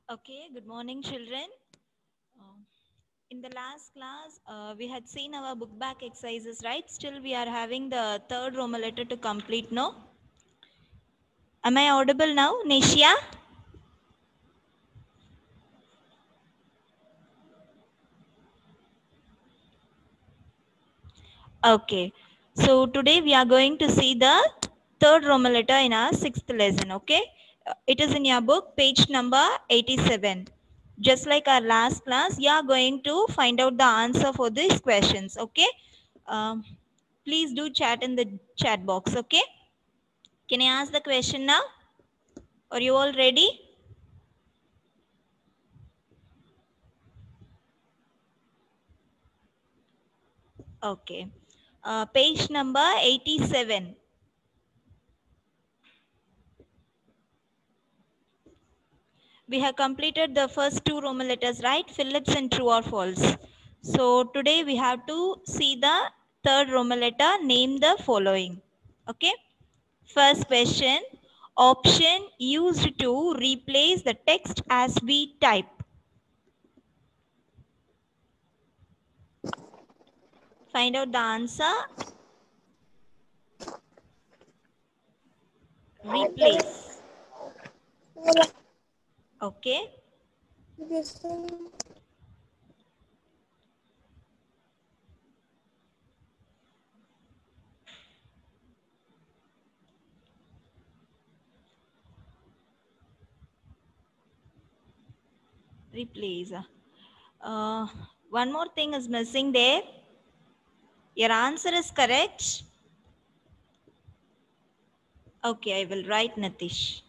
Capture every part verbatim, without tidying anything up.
Okay, good morning, children. Uh, in the last class, uh, we had seen our book back exercises, right? Still, we are having the third Roman letter to complete, no? Am I audible now, Nishia? Okay. So, today we are going to see the third Roman letter in our sixth lesson, okay? Uh, It is in your book, page number eighty-seven. Just like our last class, you are going to find out the answer for these questions, okay? Um, please do chat in the chat box, okay? Can I ask the question now? Are you all ready? Okay. Uh, page number eighty-seven. We have completed the first two Roman letters, right? Phillips and true or false. So today we have to see the third Roman letter. Name the following. Okay. First question. Option used to replace the text as we type. Find out the answer. Replace. Okay. Replace. Uh, one more thing is missing there. Your answer is correct. Okay, I will write Natish.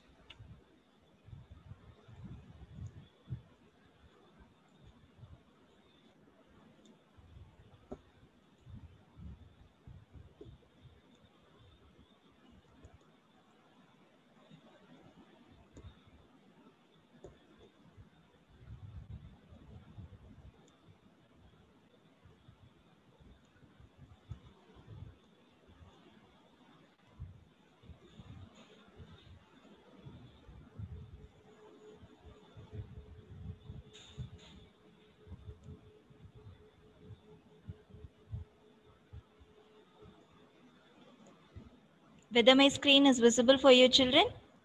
Whether my screen is visible for you children?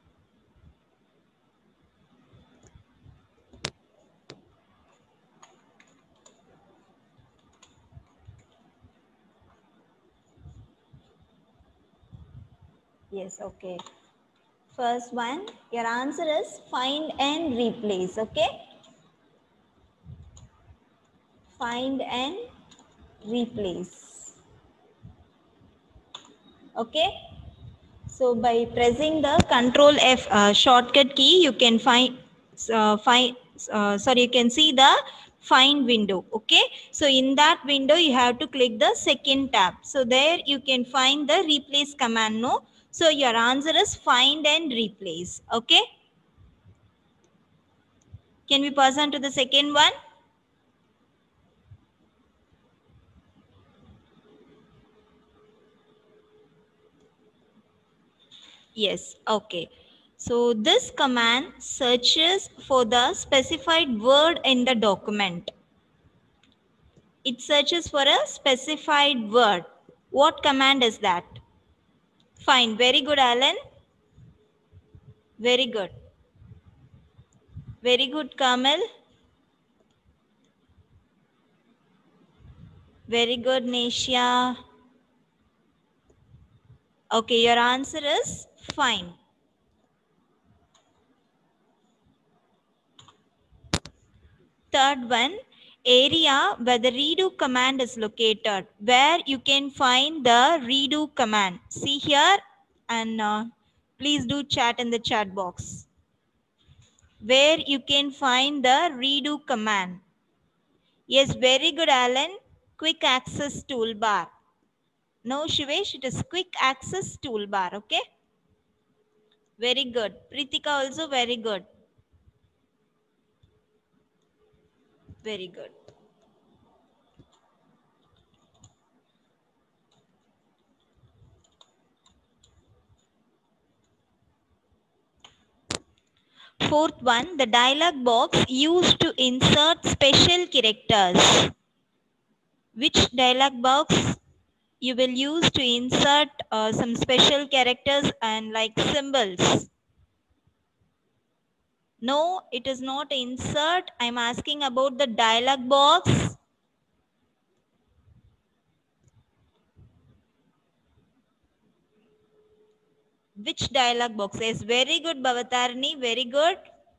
Yes, okay. First one, your answer is find and replace, okay? Find and replace. Okay? So by pressing the Control F uh, shortcut key, you can find, uh, find uh, sorry, you can see the find window. Okay? So in that window, you have to click the second tab. So there you can find the replace command, no? So your answer is find and replace. Okay? Can we pass on to the second one? Yes, okay. So this command searches for the specified word in the document. It searches for a specified word. What command is that? Fine. Very good, Alan. Very good. Very good, Kamal. Very good, Nishia. Okay, your answer is fine. Third one, area where the redo command is located, where you can find the redo command. See here, and uh, please do chat in the chat box. Where you can find the redo command. Yes, very good, Alan. Quick access toolbar. No, Shivesh, it is quick access toolbar, okay? Very good. Pritika also very good. Very good. Fourth one, the dialog box used to insert special characters. Which dialog box you will use to insert uh, some special characters and like symbols? No, it is not insert. I'm asking about the dialog box. Which dialog box? Yes, very good, Bhavatarni, very good.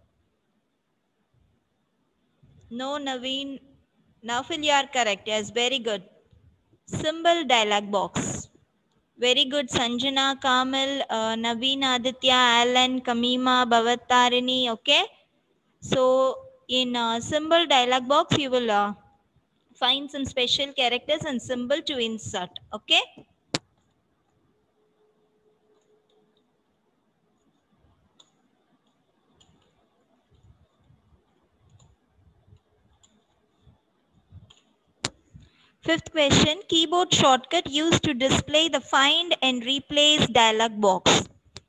No, Naveen. Nafil, you are correct. Yes, very good. Symbol dialog box. Very good, Sanjana, Kamal, uh, Naveen, Aditya, Alan, Kamima, Bhavattarini. Okay. So in uh, symbol dialog box, you will uh, find some special characters and symbol to insert. Okay. Fifth question, keyboard shortcut used to display the find and replace dialog box.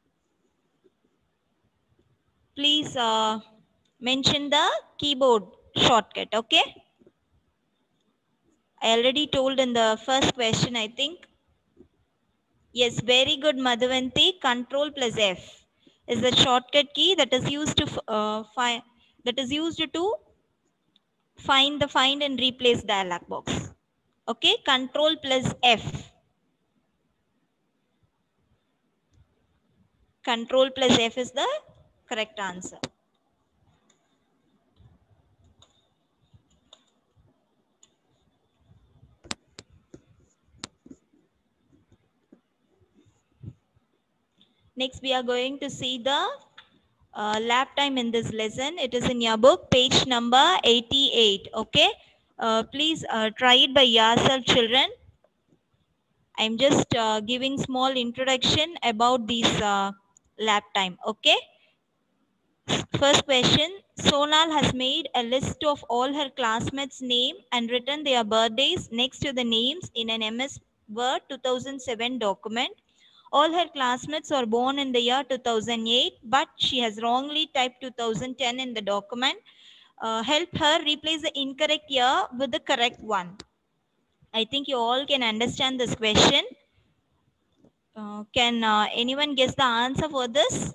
Please uh, mention the keyboard shortcut, okay? I already told in the first question, I think. Yes, very good, Madhavanti. Control plus F is the shortcut key that is used to uh, find that is used to find the find and replace dialog box. Okay, Control plus F. Control plus F is the correct answer. Next, we are going to see the uh, lap time in this lesson. It is in your book, page number eighty-eight. Okay, uh, please uh, try it by yourself, children. I'm just uh, giving small introduction about this uh, lap time. Okay. First question, Sonal has made a list of all her classmates' name and written their birthdays next to the names in an M S Word two thousand seven document. All her classmates are born in the year two thousand eight, but she has wrongly typed two thousand ten in the document. Uh, help her replace the incorrect year with the correct one. I think you all can understand this question. Uh, can uh, anyone guess the answer for this?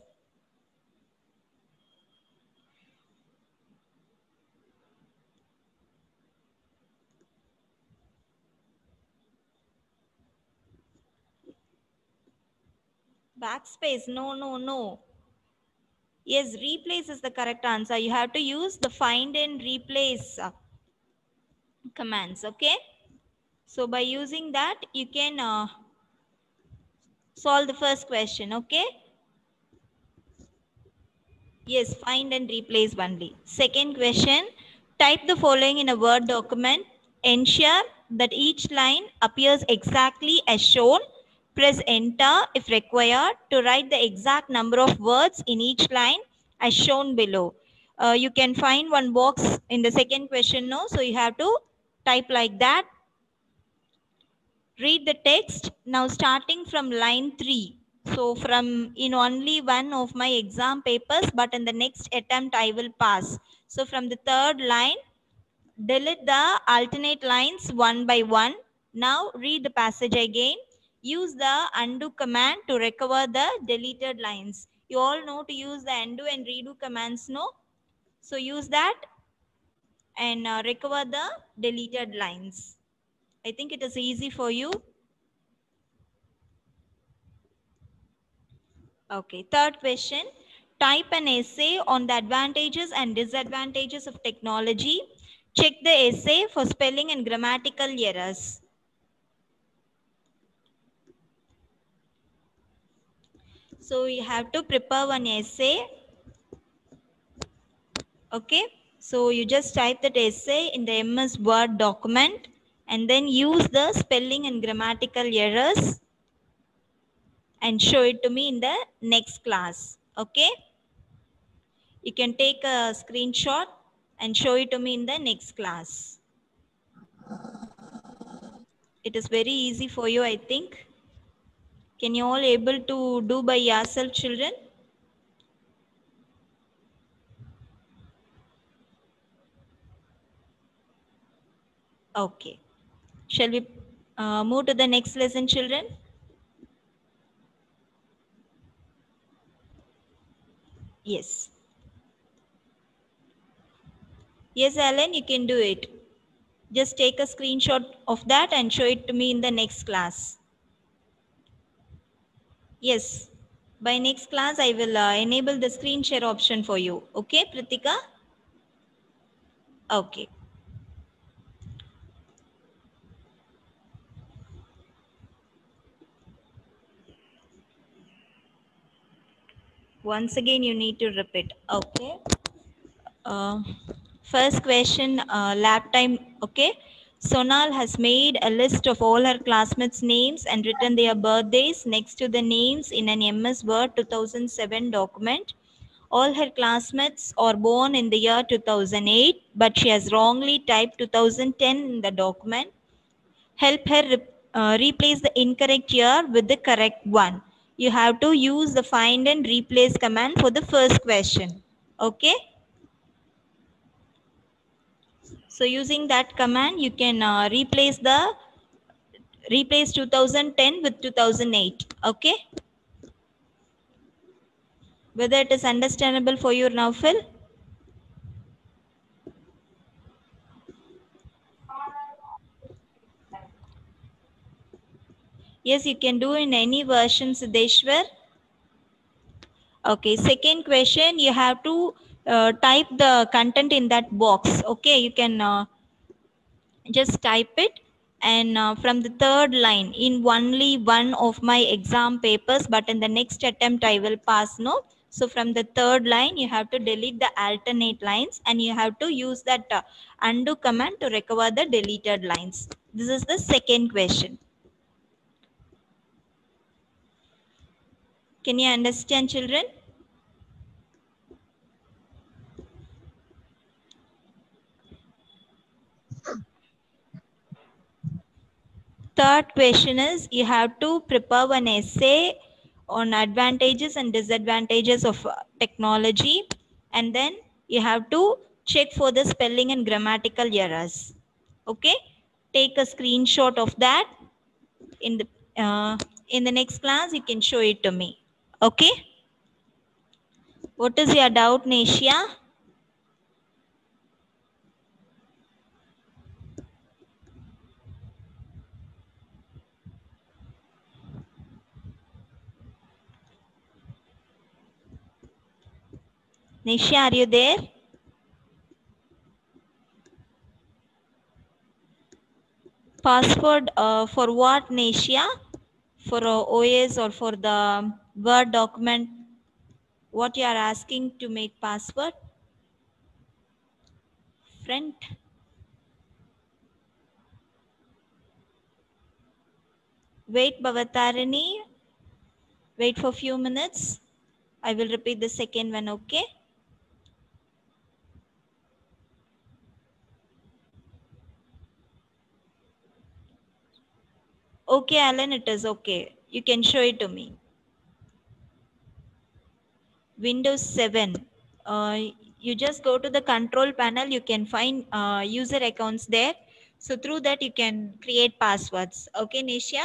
Backspace, no, no, no. Yes, replace is the correct answer. You have to use the find and replace uh, commands, okay? So by using that, you can uh, solve the first question, okay? Yes, find and replace only. Second question, type the following in a Word document. Ensure that each line appears exactly as shown. Press enter if required to write the exact number of words in each line as shown below. Uh, you can find one box in the second question, no? So you have to type like that. Read the text. Now starting from line three. So from in only one of my exam papers, but in the next attempt I will pass. So from the third line, delete the alternate lines one by one. Now read the passage again. Use the undo command to recover the deleted lines. You all know to use the undo and redo commands, no? So use that and uh, recover the deleted lines. I think it is easy for you. Okay, third question. Type an essay on the advantages and disadvantages of technology. Check the essay for spelling and grammatical errors. So you have to prepare one essay. Okay, so you just type that essay in the M S Word document and then use the spelling and grammatical errors and show it to me in the next class. Okay, you can take a screenshot and show it to me in the next class. It is very easy for you, I think. Can you all able to do by yourself, children? Okay. Shall we uh, move to the next lesson, children? Yes. Yes, Alan, you can do it. Just take a screenshot of that and show it to me in the next class. Yes. By next class, I will uh, enable the screen share option for you. Okay, Pritika? Okay. Once again, you need to repeat. Okay. Uh, first question, uh, lab time. Okay. Sonal has made a list of all her classmates' names and written their birthdays next to the names in an M S Word two thousand seven document. All her classmates are born in the year two thousand eight, but she has wrongly typed two thousand ten in the document. Help her re uh, replace the incorrect year with the correct one. You have to use the find and replace command for the first question. Okay. So using that command, you can uh, replace the replace two thousand ten with two thousand eight. Okay. Whether it is understandable for you now, Phil? Yes, you can do in any version, Siddeshwar. Okay, second question, you have to uh, type the content in that box. Okay, you can uh, just type it, and uh, from the third line, in only one of my exam papers, but in the next attempt I will pass, no? So from the third line, you have to delete the alternate lines, and you have to use that uh, undo command to recover the deleted lines. This is the second question. Can you understand, children? Third question is, you have to prepare an essay on advantages and disadvantages of uh, technology, and then you have to check for the spelling and grammatical errors. Okay, take a screenshot of that. In the uh, in the next class, you can show it to me. Okay, what is your doubt, Neshia? Neshia, are you there? Password uh, for what, Neshia? For uh, O S or for the Word document? What you are asking to make password? Front. Wait, Bhavatarini. Wait for few minutes. I will repeat the second one, okay? Okay, Alan, it is okay. You can show it to me. Windows seven. Uh, you just go to the control panel. You can find uh, user accounts there. So through that, you can create passwords. Okay, Nisha?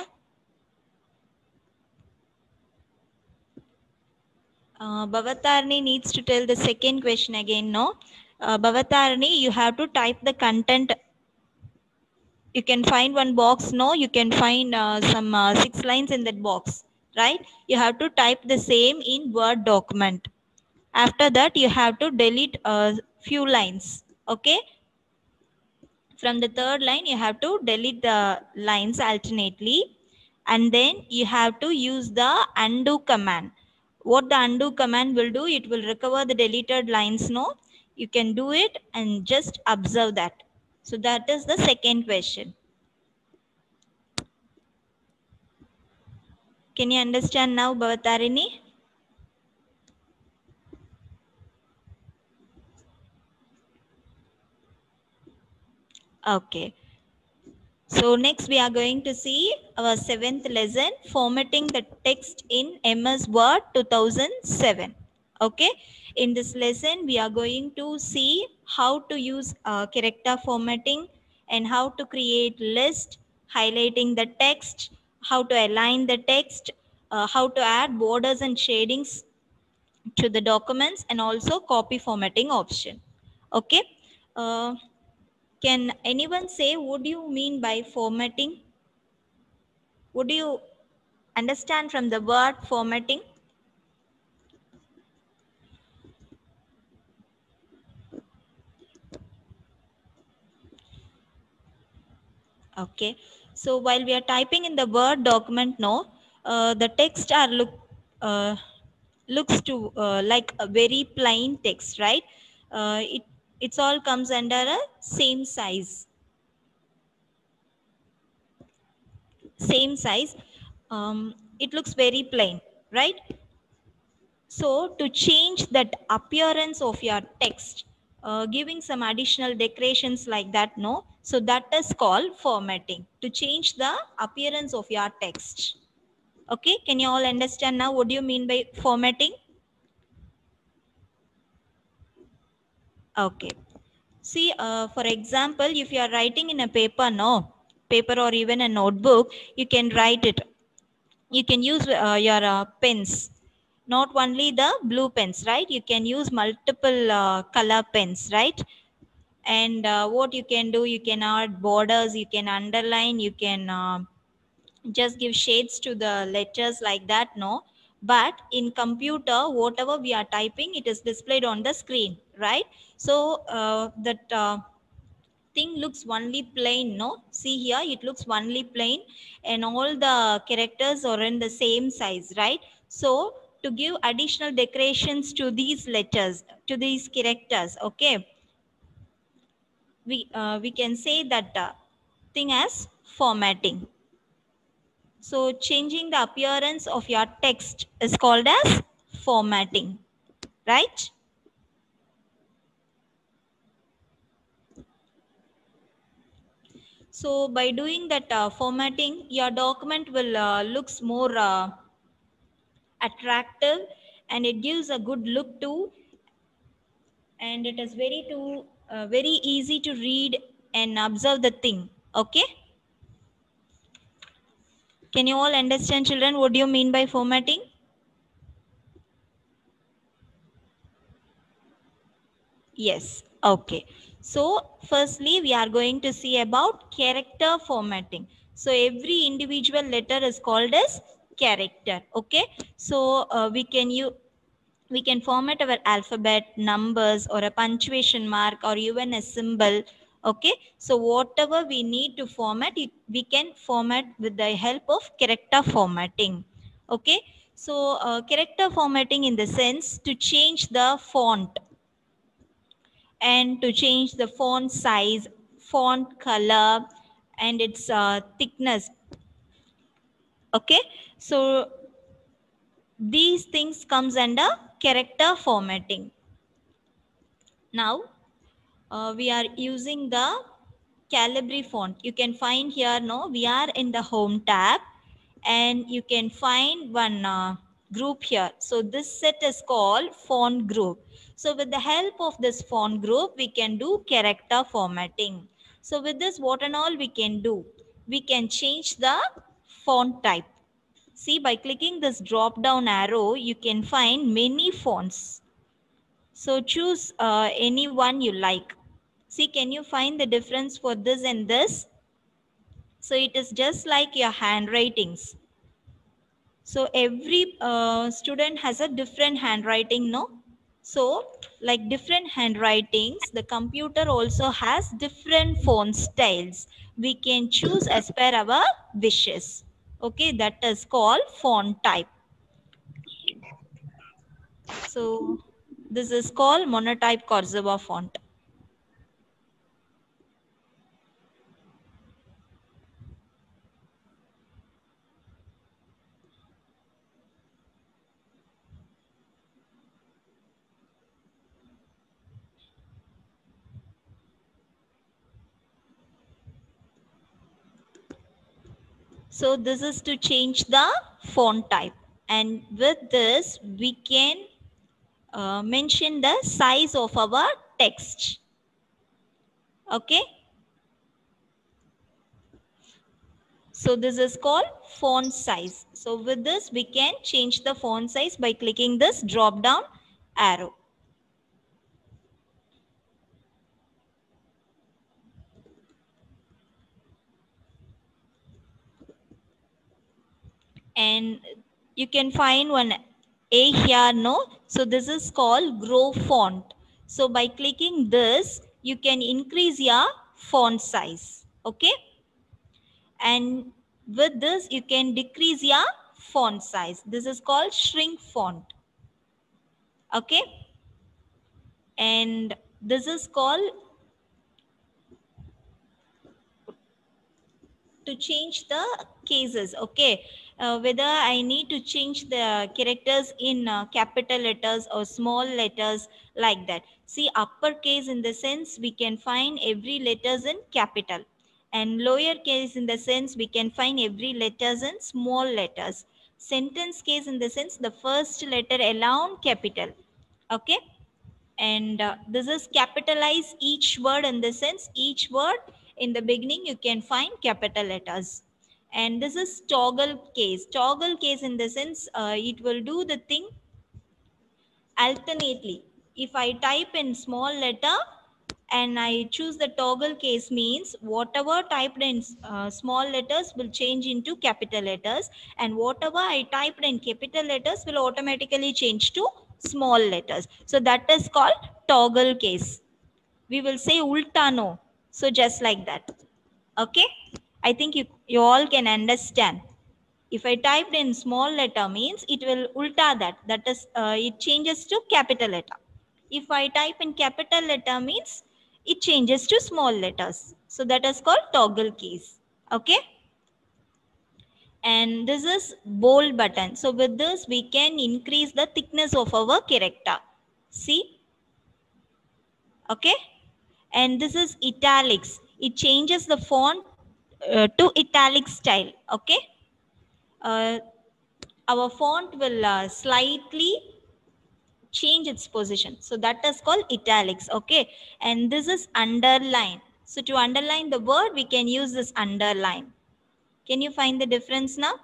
Uh, Bhavatarni needs to tell the second question again, no? Uh, Bhavatarni, you have to type the content. You can find one box, no? You can find uh, some uh, six lines in that box, right? You have to type the same in Word document. After that, you have to delete a few lines, okay? From the third line, you have to delete the lines alternately, and then you have to use the undo command. What the undo command will do, it will recover the deleted lines, no? You can do it and just observe that. So that is the second question. Can you understand now, Bhavatarini? Okay. So next we are going to see our seventh lesson, formatting the text in M S Word two thousand seven. Okay. In this lesson, we are going to see how to use uh, character formatting and how to create list, highlighting the text, how to align the text, uh, how to add borders and shadings to the documents, and also copy formatting option. Okay. Uh, can anyone say what do you mean by formatting? What do you understand from the word formatting? Okay. So while we are typing in the Word document, no, uh, the text are look uh, looks to uh, like a very plain text, right? Uh, it it's all comes under a same size, same size. Um, it looks very plain, right? So to change that appearance of your text, uh, giving some additional decorations like that, no? So that is called formatting, to change the appearance of your text. Okay, can you all understand now what do you mean by formatting? Okay. See, uh, for example, if you are writing in a paper, no, paper or even a notebook, you can write it. You can use uh, your uh, pens, not only the blue pens, right? You can use multiple uh, color pens, right? And uh, what you can do, you can add borders, you can underline, you can uh, just give shades to the letters like that, no? But in computer, whatever we are typing, it is displayed on the screen, right? So uh, that uh, thing looks only plain, no? See here, it looks only plain, and all the characters are in the same size, right? So to give additional decorations to these letters, to these characters, okay, we uh, we can say that uh, thing as formatting. So changing the appearance of your text is called as formatting, right? So by doing that uh, formatting, your document will uh, looks more uh, attractive, and it gives a good look too, and it is very to uh, very easy to read and observe the thing. Okay, can you all understand, children, what do you mean by formatting? Yes. Okay. So firstly, we are going to see about character formatting. So every individual letter is called as character. Okay. So uh, we can you we can format our alphabet, numbers, or a punctuation mark, or even a symbol. Okay. So whatever we need to format, it, we can format with the help of character formatting. Okay. So uh, character formatting in the sense to change the font, and to change the font size, font color, and its uh, thickness. Okay, so these things comes under character formatting. Now uh, we are using the Calibri font. You can find here, no, we are in the home tab, and you can find one uh, group here. So this set is called font group. So with the help of this font group, we can do character formatting. So with this, what and all we can do? We can change the font type. See, by clicking this drop down arrow, you can find many fonts. So choose uh, any one you like. See, can you find the difference for this and this? So it is just like your handwritings. So every uh, student has a different handwriting, no? So like different handwritings, the computer also has different font styles. We can choose as per our wishes. Okay, that is called font type. So this is called monotype Corsiva font. So this is to change the font type. And with this, we can uh, mention the size of our text. Okay. So this is called font size. So with this, we can change the font size by clicking this drop down arrow. And you can find one A here, no? So this is called grow font. So by clicking this, you can increase your font size. Okay? And with this, you can decrease your font size. This is called shrink font. Okay? And this is called to change the cases. Okay? Uh, whether I need to change the characters in uh, capital letters or small letters, like that. See, uppercase in the sense we can find every letters in capital, and lowercase in the sense we can find every letters in small letters. Sentence case in the sense the first letter alone capital. Okay, and uh, this is capitalize each word in the sense each word in the beginning you can find capital letters. And this is toggle case. Toggle case in the sense uh, it will do the thing alternately. If I type in small letter and I choose the toggle case, means whatever typed in uh, small letters will change into capital letters, and whatever I typed in capital letters will automatically change to small letters. So that is called toggle case. We will say ulta no. So just like that. Okay. I think you, you all can understand. If I typed in small letter, means it will ulta that. That is, uh, it changes to capital letter. If I type in capital letter, means it changes to small letters. So that is called toggle keys. Okay. And this is bold button. So with this, we can increase the thickness of our character. See. Okay. And this is italics. It changes the font uh, to italic style. Okay. Uh, our font will uh, slightly change its position. So that is called italics. Okay. And this is underline. So to underline the word, we can use this underline. Can you find the difference now?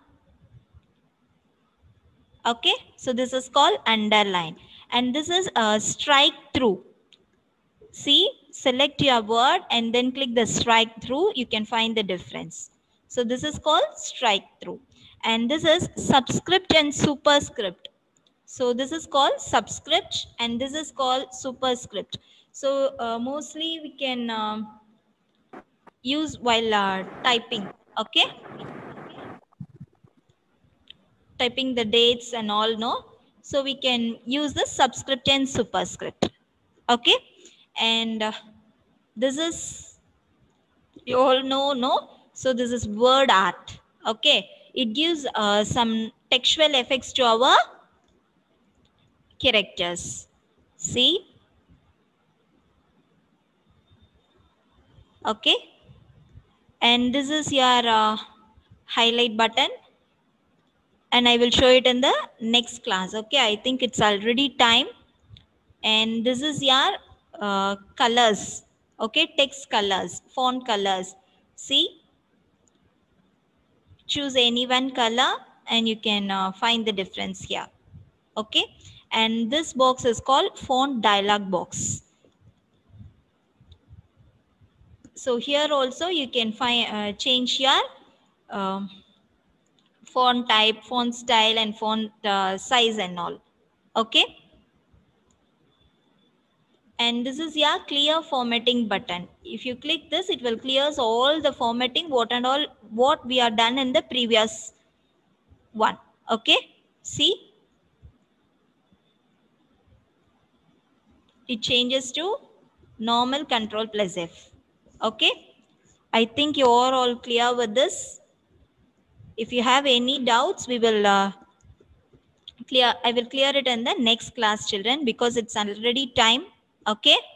Okay. So this is called underline. And this is a strike through. See, select your word and then click the strike through. You can find the difference. So this is called strike through. And this is subscript and superscript. So this is called subscript and this is called superscript. So uh, mostly we can um, use while uh, typing. Okay. Typing the dates and all, no. So we can use the subscript and superscript. Okay. And uh, this is, you all know, no. So this is word art. Okay. It gives uh, some textual effects to our characters. See. Okay. And this is your uh, highlight button. And I will show it in the next class. Okay. I think it's already time. And this is your uh, colors. Okay. Text colors, font colors. See. Choose any one color and you can uh, find the difference here. Okay. And this box is called font dialog box. So here also you can find uh, change your uh, font type, font style and font uh, size and all. Okay. And this is your clear formatting button. If you click this, it will clear all the formatting, what and all, what we are done in the previous one. Okay. See. It changes to normal, control plus F. Okay. I think you are all clear with this. If you have any doubts, we will uh, clear. I will clear it in the next class, children, because it's already time. Okay.